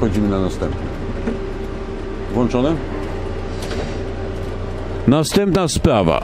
przechodzimy na następny. Włączone? Następna sprawa.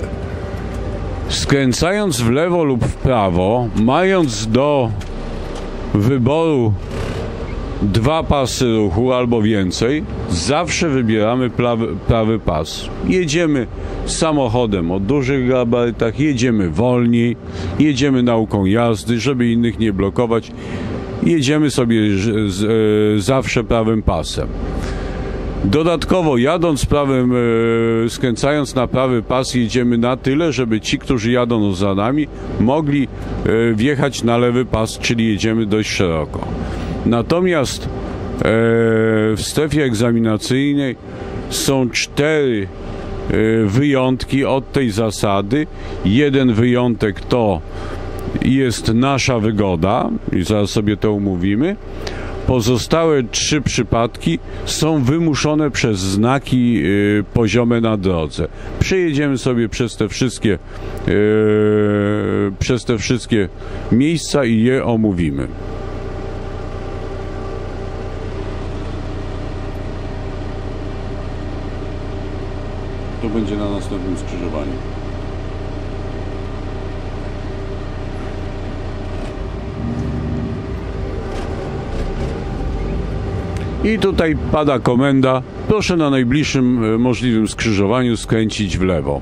Skręcając w lewo lub w prawo, mając do wyboru 2 pasy ruchu albo więcej, zawsze wybieramy prawy pas. Jedziemy samochodem o dużych gabarytach, jedziemy wolniej, jedziemy nauką jazdy, żeby innych nie blokować. Jedziemy sobie zawsze prawym pasem. Dodatkowo jadąc prawym, skręcając na prawy pas, jedziemy na tyle, żeby ci, którzy jadą za nami, mogli wjechać na lewy pas, czyli jedziemy dość szeroko. Natomiast w strefie egzaminacyjnej są 4 wyjątki od tej zasady. Jeden wyjątek to jest nasza wygoda i zaraz sobie to umówimy. Pozostałe 3 przypadki są wymuszone przez znaki poziome na drodze. Przejedziemy sobie przez te wszystkie miejsca i je omówimy. To będzie na następnym skrzyżowaniu. I tutaj pada komenda: proszę na najbliższym możliwym skrzyżowaniu skręcić w lewo.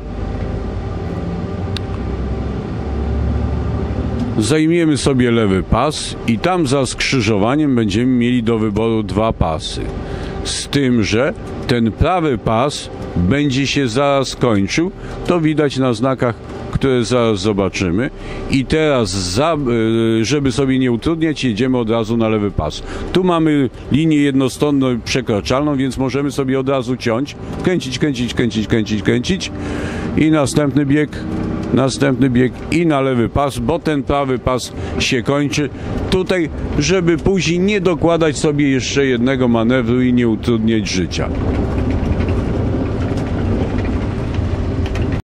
Zajmiemy sobie lewy pas i tam za skrzyżowaniem będziemy mieli do wyboru 2 pasy. Z tym, że ten prawy pas będzie się zaraz kończył. To widać na znakach, które zaraz zobaczymy. I teraz, żeby sobie nie utrudniać, jedziemy od razu na lewy pas. Tu mamy linię jednostronną przekraczalną, więc możemy sobie od razu ciąć, kręcić i następny bieg i na lewy pas, bo ten prawy pas się kończy. Tutaj, żeby później nie dokładać sobie jeszcze jednego manewru i nie utrudniać życia.